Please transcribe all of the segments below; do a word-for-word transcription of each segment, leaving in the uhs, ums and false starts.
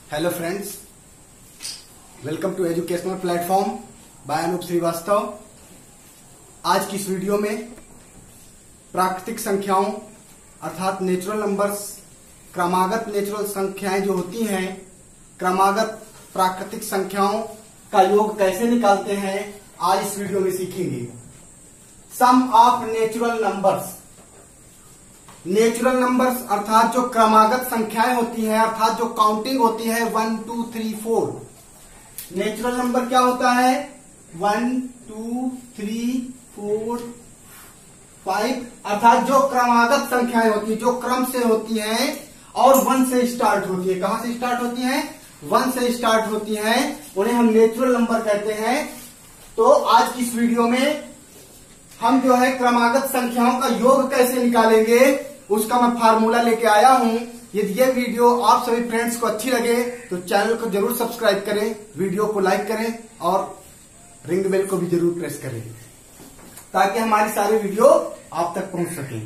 Hello friends, welcome to educational platform by Anoop Srivastava. आज की इस वीडियो में प्राकृतिक संख्याओं अर्थात नेचुरल नंबर्स, क्रमागत नेचुरल संख्याएं जो होती हैं, क्रमागत प्राकृतिक संख्याओं का योग कैसे निकालते हैं, आज इस वीडियो में सीखेंगे। Sum of natural numbers. Natural numbers अर्थात जो क्रमागत संख्याएं होती हैं, अर्थात जो काउंटिंग होती है one two three four. Natural number क्या होता है? One two three four five, अर्थात जो क्रमागत संख्याएं होती है, जो क्रम से होती हैं और वन से स्टार्ट होती है। कहां से स्टार्ट होती हैं? वन से स्टार्ट होती हैं, उन्हें हम नेचुरल नंबर कहते हैं। तो आज की इस वीडियो में हम जो है क्रमागत संख्याओं का योग कैसे निकालेंगे, उसका मैं फार्मूला लेके आया हूं। यदि ये वीडियो आप सभी फ्रेंड्स को अच्छी लगे तो चैनल को जरूर सब्सक्राइब करें, वीडियो को लाइक करें और रिंग बेल को भी जरूर प्रेस करें ताकि हमारी सारी वीडियो आप तक पहुंच सके।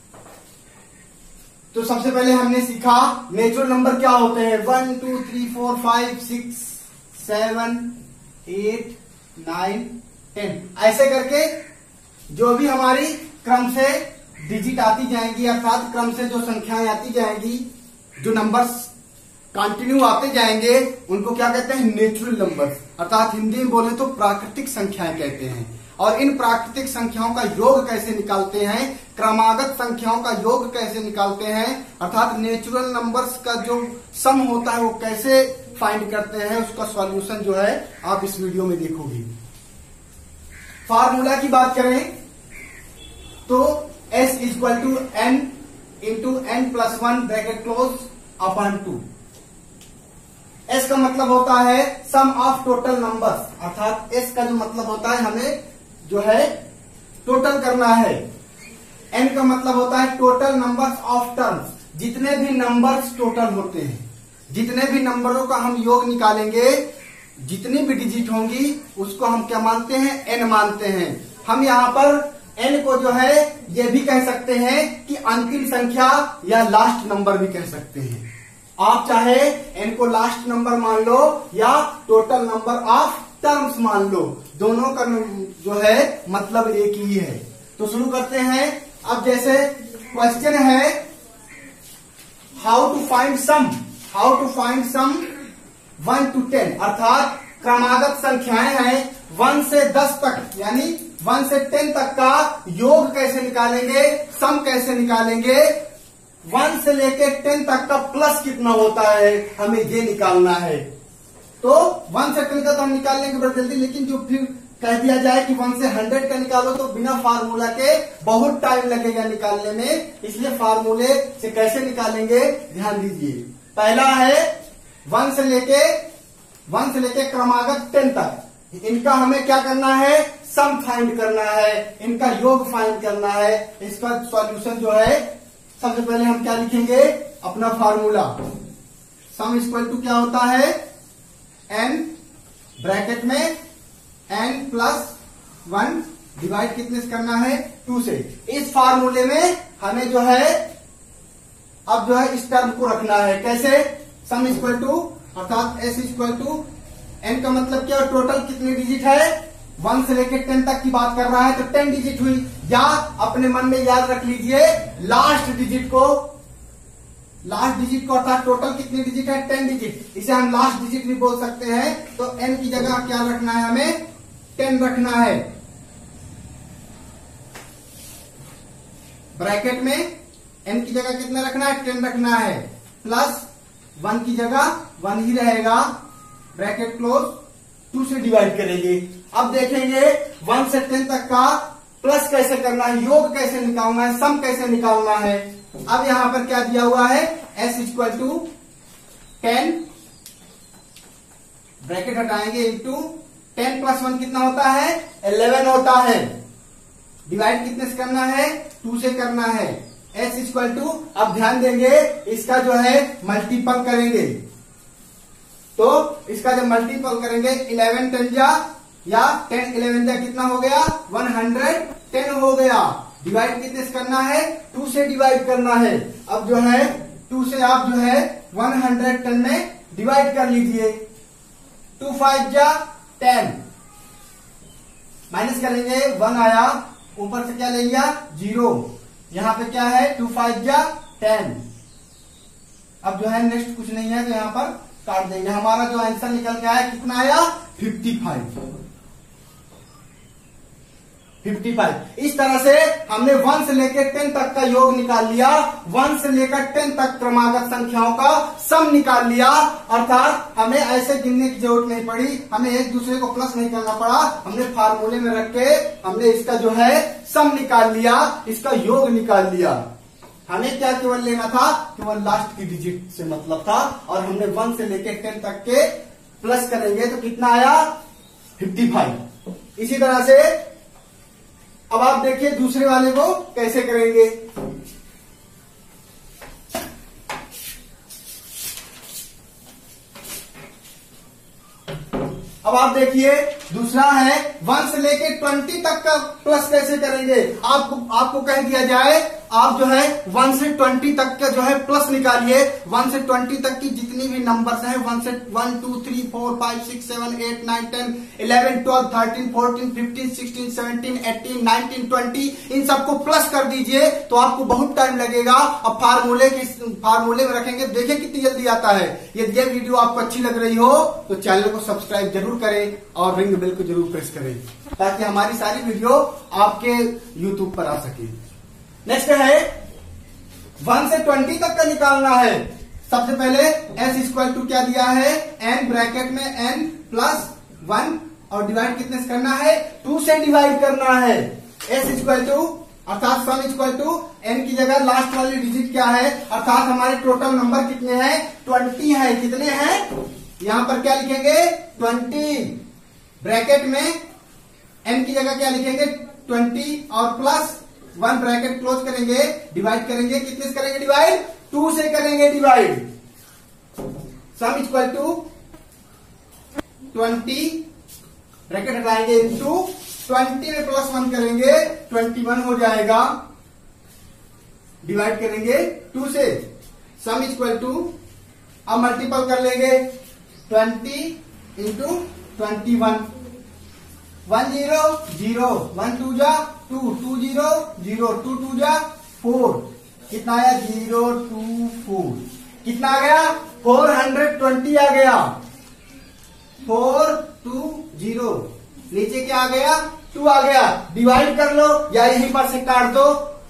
तो सबसे पहले हमने सीखा नेचुरल नंबर क्या होते हैं। One two three four five six seven eight nine ten, ऐसे करके जो भी हमारी क्रम से डिजिट आती जाएंगी, अर्थात क्रम से जो संख्याएं आती जाएंगी, जो नंबर्स कंटिन्यू आते जाएंगे, उनको क्या कहते हैं? नेचुरल नंबर्स, अर्थात हिंदी में बोले तो प्राकृतिक संख्याएं कहते हैं। और इन प्राकृतिक संख्याओं का योग कैसे निकालते हैं, क्रमागत संख्याओं का योग कैसे निकालते हैं, अर्थात नेचुरल नंबर्स का जो सम होता है वो कैसे फाइंड करते हैं, उसका सॉल्यूशन जो है आप इस वीडियो में देखोगे। फार्मूला की बात करें तो S equal to N into N plus one bracket close upon two. S का मतलब होता है सम ऑफ टोटल नंबर्स, अर्थात S का जो मतलब होता है हमें जो है टोटल करना है। N का मतलब होता है टोटल नंबर्स ऑफ टर्म्स, जितने भी नंबर्स टोटल होते हैं, जितने भी नंबरों का हम योग निकालेंगे, जितनी भी डिजिट होंगी उसको हम क्या मानते हैं? N मानते हैं। हम यहाँ पर n को जो है ये भी कह सकते हैं कि अंतिम संख्या या लास्ट नंबर भी कह सकते हैं। आप चाहे n को लास्ट नंबर मान लो या टोटल नंबर ऑफ टर्म्स मान लो, दोनों का जो है मतलब एक ही है। तो शुरू करते हैं। अब जैसे क्वेश्चन है how to find sum, how to find sum one two ten, अर्थात क्रमागत संख्याएं हैं वन से दस तक, यानी वन से टेन तक का योग कैसे निकालेंगे, सम कैसे निकालेंगे, वन से लेके टेन तक का प्लस कितना होता है, हमें ये निकालना है। तो वन से टेन का तो हम निकाल लेंगे बड़ा जल्दी, लेकिन जो फिर कह दिया जाए कि वन से हंड्रेड का निकालो तो बिना फार्मूला के बहुत टाइम लगेगा निकालने में, इसलिए फार्मूले से कैसे निकालेंगे ध्यान दीजिए। पहला है वन से लेके वन से लेके क्रमागत टेन तक, इनका हमें क्या करना है? सम फाइंड करना है, इनका योग फाइंड करना है। इसका सॉल्यूशन जो है सबसे पहले हम क्या लिखेंगे? अपना फार्मूला। सम इक्वल टू क्या होता है? एन ब्रैकेट में एन प्लस वन डिवाइड कितने से करना है? टू से। इस फार्मूले में हमें जो है अब जो है इस टर्म को रखना है। कैसे? सम इक्वल टू अर्थात एस इक्वल टू एन का मतलब क्या? टोटल कितनी डिजिट है? वन से लेकर टेन तक की बात कर रहा है तो टेन डिजिट हुई, या अपने मन में याद रख लीजिए लास्ट डिजिट को, लास्ट डिजिट को अर्थात टोटल कितनी डिजिट है? टेन डिजिट, इसे हम लास्ट डिजिट भी बोल सकते हैं। तो एन की जगह क्या रखना है? हमें टेन रखना है। ब्रैकेट में एन की जगह कितना रखना है? टेन रखना है, प्लस वन की जगह वन ही रहेगा, ब्रैकेट क्लोज, टू से डिवाइड करेंगे। अब देखेंगे वन से टेन तक का प्लस कैसे करना है, योग कैसे निकालना है, सम कैसे निकालना है। अब यहां पर क्या दिया हुआ है? s equal to ten, bracket हटाएंगे, इंटू टेन प्लस वन कितना होता है? इलेवन होता है। डिवाइड कितने से करना है? टू से करना है। s इक्वल टू, अब ध्यान देंगे इसका जो है मल्टीपल करेंगे, तो इसका जब मल्टीपल करेंगे इलेवन टेन जा या टेन इलेवन जा कितना हो गया? वन हंड्रेड टेन हो गया। डिवाइड कितने से करना है? टू से डिवाइड करना है। अब जो है टू से आप जो है वन हंड्रेड टेन में डिवाइड कर लीजिए, टू फाइव जा टेन, माइनस करेंगे वन आया, ऊपर से क्या ले लिया जीरो, यहां पे क्या है टू फाइव जा टेन। अब जो है नेक्स्ट कुछ नहीं है तो यहां पर काट देंगे, हमारा जो आंसर निकल के आया कितना आया फिफ्टी फाइव। Fifty five. इस तरह से हमने वन से लेकर टेन तक का योग निकाल लिया, वन से लेकर टेन तक क्रमागत संख्याओं का सम निकाल लिया, अर्थात हमें ऐसे गिनने की जरूरत नहीं पड़ी, हमें एक दूसरे को प्लस नहीं करना पड़ा, हमने फार्मूले में रख के हमने इसका जो है सम निकाल लिया, इसका योग निकाल लिया। हमें क्या केवल लेना था, केवल लास्ट की डिजिट से मतलब था, और हमने वन से लेकर टेन तक के प्लस करेंगे तो कितना आया फिफ्टी फाइव। इसी तरह से अब आप देखिए दूसरे वाले को कैसे करेंगे। अब आप देखिए दूसरा है वन से लेके ट्वेंटी तक का प्लस कैसे करेंगे। आपको आपको कह दिया जाए आप जो है वन से ट्वेंटी तक का जो है प्लस निकालिए, वन से ट्वेंटी तक की जितनी भी नंबर्स हैं, वन से one two three four five six seven eight nine ten eleven twelve thirteen fourteen fifteen sixteen seventeen eighteen nineteen twenty, इन सबको प्लस कर दीजिए तो आपको बहुत टाइम लगेगा। अब फार्मूले की फार्मूले में रखेंगे, देखिए कितनी जल्दी आता है। यदि ये वीडियो आपको अच्छी लग रही हो तो चैनल को सब्सक्राइब जरूर करें और रिंग बेल को जरूर प्रेस करें ताकि हमारी सारी वीडियो आपके यूट्यूब पर आ सके। नेक्स्ट है वन से ट्वेंटी तक का निकालना है। सबसे पहले एस इक्वल टू क्या दिया है, एन ब्रैकेट में एन प्लस वन, और डिवाइड कितने से करना है, टू से डिवाइड करना है। एस इक्वल टू अर्थात सम इक्वल टू एन की जगह लास्ट वाली डिजिट क्या है, अर्थात हमारे टोटल नंबर कितने हैं, ट्वेंटी है। कितने हैं, यहां पर क्या लिखेंगे ट्वेंटी, ब्रैकेट में एन की जगह क्या लिखेंगे ट्वेंटी और प्लस वन, ब्रैकेट क्लोज करेंगे, डिवाइड करेंगे, कितने से करेंगे डिवाइड, टू से करेंगे divide. Sum equal to twenty, bracket हटाएंगे इंटू ट्वेंटी में प्लस वन करेंगे, ट्वेंटी वन हो जाएगा, डिवाइड करेंगे टू से। सम इक्वल टू अब मल्टीपल कर लेंगे, twenty into twenty one, one zero zero, one two जा two, two zero zero, two two जा फोर, कितना आया जीरो टू फोर, कितना आ गया फोर हंड्रेड ट्वेंटी आ गया, फोर टू जीरो, नीचे क्या आ गया टू आ गया, डिवाइड कर लो या यहीं पर से काट दो,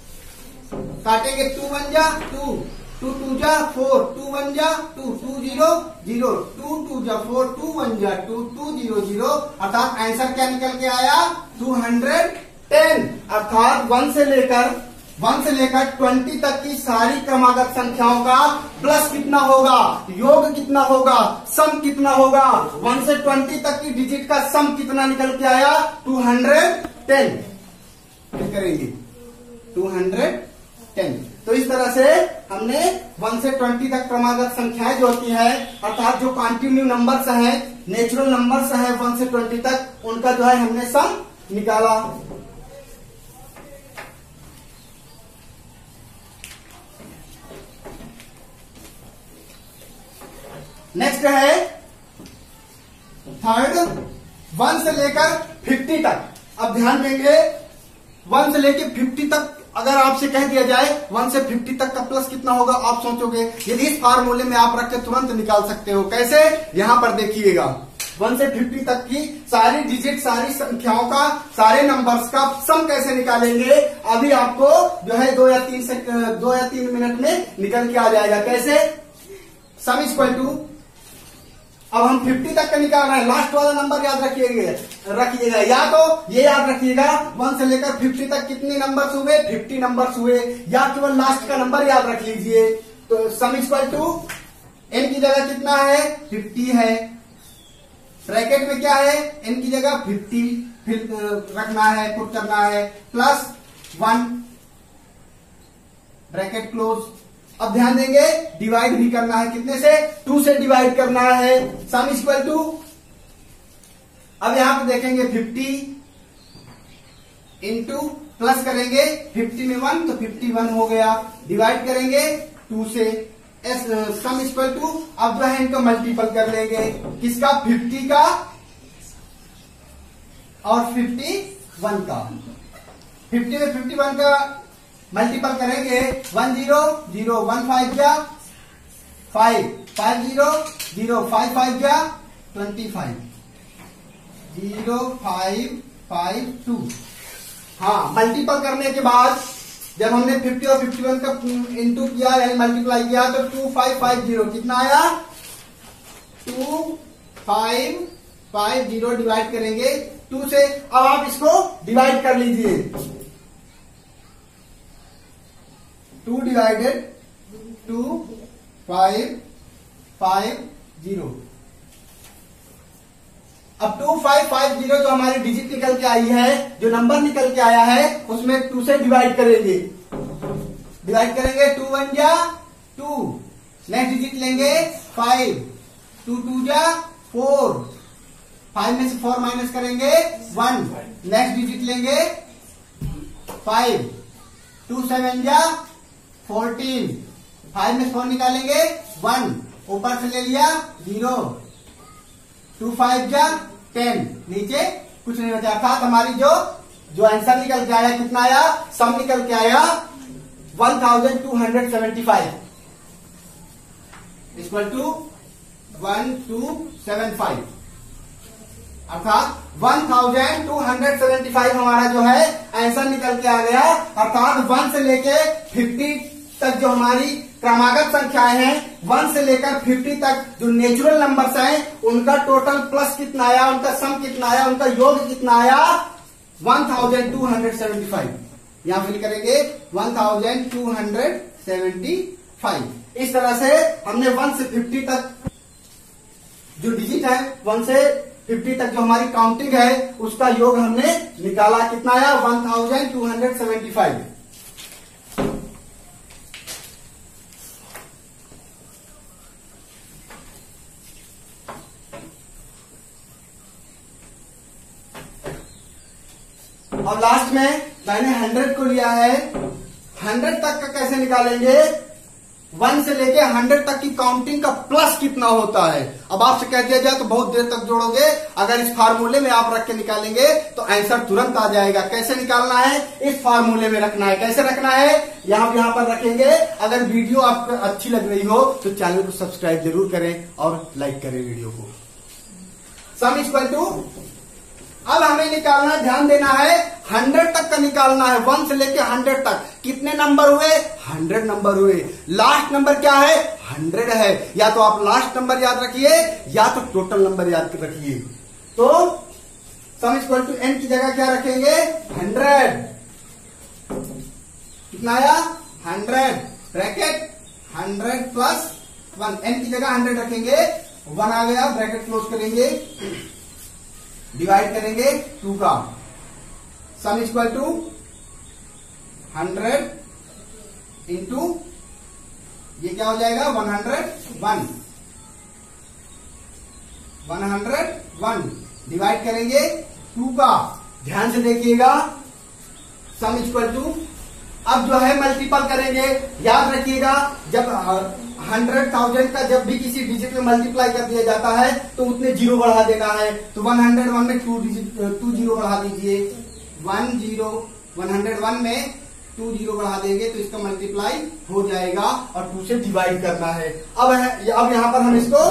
काटेंगे टू वन जा टू, टू टू जा फोर, टू वन जा two, two zero zero, two two जा फोर, टू वन जा टू, टू जीरो जीरो, अर्थात आंसर क्या निकल के आया टू हंड्रेड टेन। अर्थात वन से लेकर वन से लेकर ट्वेंटी तक की सारी क्रमागत संख्याओं का प्लस कितना होगा, योग कितना होगा, सम कितना होगा, वन से ट्वेंटी तक की डिजिट का सम कितना निकल के आया टू हंड्रेड टेन। करेंगे टू हंड्रेड टेन। तो इस तरह से हमने वन से ट्वेंटी तक क्रमागत संख्याएं जो होती है, अर्थात जो कॉन्टिन्यू नंबर्स हैं, नेचुरल नंबर्स हैं वन से ट्वेंटी तक, उनका जो है हमने सम निकाला। नेक्स्ट है थर्ड, वन से लेकर फिफ्टी तक। अब ध्यान देंगे वन से लेकर फिफ्टी तक अगर आपसे कह दिया जाए वन से फिफ्टी तक का प्लस कितना होगा, आप सोचोगे, यदि इस फार्मूले में आप रख के तुरंत निकाल सकते हो। कैसे, यहां पर देखिएगा, वन से फिफ्टी तक की सारी डिजिट, सारी संख्याओं का, सारे नंबर्स का सम कैसे निकालेंगे, अभी आपको जो है दो या तीन से दो या तीन मिनट में निकल के आ जाएगा। कैसे, सम इक्वल टू, अब हम फिफ्टी तक का निकाल रहे हैं, लास्ट वाला नंबर याद रखिएगा रखिएगा या तो ये याद रखिएगा वन से लेकर फिफ्टी तक कितने नंबर्स हुए, फिफ्टी नंबर्स हुए, या केवल लास्ट का नंबर याद रख लीजिए। तो सम इक्वल टू एन की जगह कितना है, फिफ्टी है, ब्रैकेट में क्या है, एन की जगह फिफ्टी फिर रखना है, पुट करना है, प्लस वन, ब्रैकेट क्लोज। अब ध्यान देंगे डिवाइड भी करना है, कितने से, टू से डिवाइड करना है। सम इक्वल टू, अब यहां पे देखेंगे फिफ्टी इंटू प्लस करेंगे, फिफ्टी में वन तो फिफ्टी वन हो गया, डिवाइड करेंगे टू से। एस सम इक्वल टू, अब जो है इनको मल्टीपल कर लेंगे, किसका, फिफ्टी का और फिफ्टी वन का। फिफ्टी में फिफ्टी वन का मल्टीपल करेंगे, one zero zero, one five जा five, five zero zero, five five जा twenty five, zero five five two. हाँ, मल्टीपल करने के बाद जब हमने फिफ्टी और फिफ्टी वन का इंटू किया यानी मल्टीप्लाई किया तो टू फाइव फाइव जीरो कितना आया, two five five zero divide करेंगे टू से। अब आप इसको डिवाइड कर लीजिए, two divided two five five zero. अब टू फाइव फाइव जीरो जो हमारी डिजिट निकल के आई है, जो नंबर निकल के आया है, उसमें टू से डिवाइड करेंगे, डिवाइड करेंगे, टू वन जा टू, नेक्स्ट डिजिट लेंगे फाइव, टू टू जा फोर, फाइव में से फोर माइनस करेंगे वन, नेक्स्ट डिजिट लेंगे फाइव, टू सेवन जा फोर्टीन, फाइव में फोर निकालेंगे वन, ऊपर से ले लिया जीरो, टू फाइव जा टेन, नीचे कुछ नहीं बचा। अर्थात हमारी जो जो आंसर निकल के आया कितना आया, सम निकल के आया one thousand two hundred seventy five equal to one two seven five. अर्थात one thousand two hundred seventy five हमारा जो है आंसर निकल के आ गया। अर्थात वन से लेके फिफ्टी तक जो हमारी क्रमागत संख्याएं हैं, वन से लेकर फिफ्टी तक जो नेचुरल नंबर्स हैं, उनका टोटल प्लस कितना आया, उनका सम कितना आया, उनका योग कितना आया, one thousand two hundred seventy five. यहां फिल करेंगे one thousand two hundred seventy five. इस तरह से हमने वन से फिफ्टी तक जो डिजिट है, वन से फिफ्टी तक जो हमारी काउंटिंग है, उसका योग हमने निकाला, कितना आया, one thousand two hundred seventy five. और लास्ट में मैंने हंड्रेड को लिया है, हंड्रेड तक का कैसे निकालेंगे, वन से लेके हंड्रेड तक की काउंटिंग का प्लस कितना होता है। अब आपसे कह दिया जाए तो बहुत देर तक जोड़ोगे, अगर इस फार्मूले में आप रख के निकालेंगे तो आंसर तुरंत आ जाएगा। कैसे निकालना है, इस फार्मूले में रखना है। कैसे रखना है, यहां यहां पर रखेंगे। अगर वीडियो आपको अच्छी लग रही हो तो चैनल को सब्सक्राइब जरूर करें और लाइक करें वीडियो को। सम इक्वल टू, अब हमें निकालना, ध्यान देना है, हंड्रेड तक का निकालना है। वन से लेके हंड्रेड तक कितने नंबर हुए, हंड्रेड नंबर हुए। लास्ट नंबर क्या है, हंड्रेड है। या तो आप लास्ट नंबर याद रखिए या तो टोटल नंबर याद रखिए। तो सम इक्वल टू एन की जगह क्या रखेंगे, हंड्रेड। कितना आया, hundred, bracket hundred plus one, n की जगह हंड्रेड रखेंगे, वन आ गया, ब्रैकेट क्लोज करेंगे, डिवाइड करेंगे टू का। Sum equal to hundred into ये क्या हो जाएगा, one hundred one, one hundred one, divide करेंगे टू का। ध्यान से देखिएगा, सम इक्वल टू, अब जो है मल्टीपल करेंगे। याद रखिएगा, जब हंड्रेड थाउजेंड का जब भी किसी डिजिट में मल्टीप्लाई कर दिया जाता है तो उतने जीरो बढ़ा देना है। तो वन हंड्रेड वन में टू डिजिट टू जीरो बढ़ा दीजिए, one zero, one hundred one में टू जीरो बढ़ा देंगे तो इसका मल्टीप्लाई हो जाएगा और टू से डिवाइड करना है। अब है, अब यहां पर हम इसको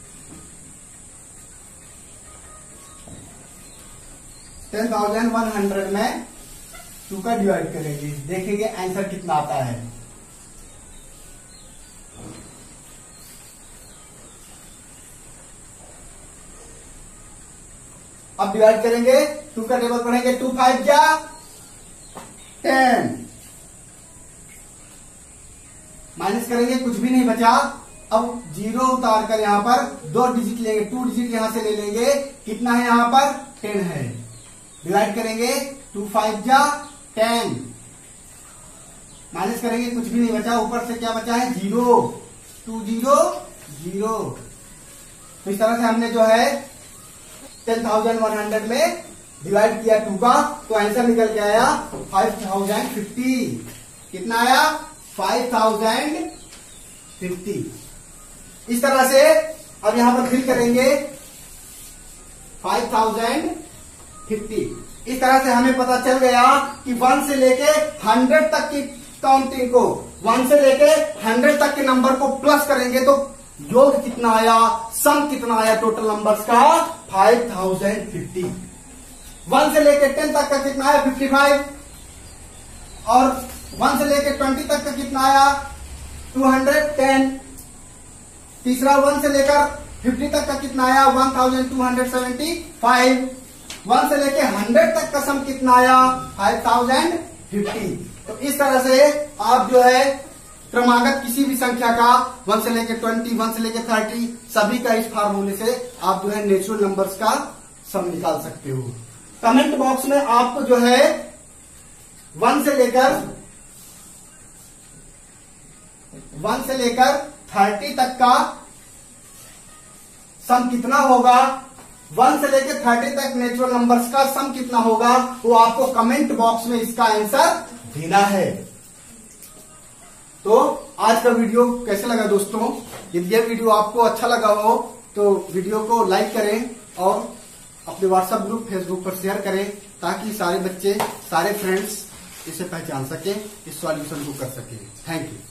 टेन थाउजेंड वन हंड्रेड में टू का डिवाइड करेंगे, देखेंगे आंसर कितना आता है। अब डिवाइड करेंगे, टू का टेबल पढ़ेंगे, टू फाइव जा टेन, माइनस करेंगे, कुछ भी नहीं बचा। अब जीरो उतार कर यहां पर दो डिजिट लेंगे, टू डिजिट यहां से ले लेंगे, कितना है यहां पर, टेन है। डिवाइड करेंगे, टू फाइव जा टेन, माइनस करेंगे, कुछ भी नहीं बचा, ऊपर से क्या बचा है, जीरो, टू जीरो जीरो। तो इस तरह से हमने जो है टेन थाउजेंड वन हंड्रेड में डिवाइड किया टू का, तो आंसर निकल के आया फाइव थाउजेंड फिफ्टी। कितना आया, फाइव थाउजेंड फिफ्टी। इस तरह से अब यहां पर फिल करेंगे फाइव थाउजेंड फिफ्टी। इस तरह से हमें पता चल गया कि वन से लेके हंड्रेड तक की काउंटिंग को, वन से लेके हंड्रेड तक के नंबर को प्लस करेंगे तो योग कितना आया, सम कितना आया टोटल नंबर्स का, फाइव थाउजेंड फिफ्टी। वन से लेके टेन तक का कितना आया, फिफ्टी फाइव। और वन से लेके ट्वेंटी तक का कितना आया, टू हंड्रेड टेन। तीसरा वन से लेकर फिफ्टी तक का कितना आया, one thousand two hundred seventy five. One से लेके हंड्रेड तक का सम कितना आया, फाइव थाउजेंड फिफ्टी। तो इस तरह से आप जो है क्रमागत किसी भी संख्या का वन से लेके ट्वेंटी, वन से लेके थर्टी, सभी का इस फार्मूले से आप जो है नेचुरल नंबर्स का सम निकाल सकते हो। कमेंट बॉक्स में आपको जो है वन से लेकर वन से लेकर थर्टी तक का सम कितना होगा, वन से लेकर थर्टी तक नेचुरल नंबर्स का सम कितना होगा, वो आपको कमेंट बॉक्स में इसका आंसर देना है। तो आज का वीडियो कैसे लगा दोस्तों? यदि यह वीडियो आपको अच्छा लगा हो तो वीडियो को लाइक करें और अपने व्हाट्सएप ग्रुप, फेसबुक पर शेयर करें ताकि सारे बच्चे, सारे फ्रेंड्स इसे पहचान सके, इस सॉल्यूशन को कर सके। Thank you.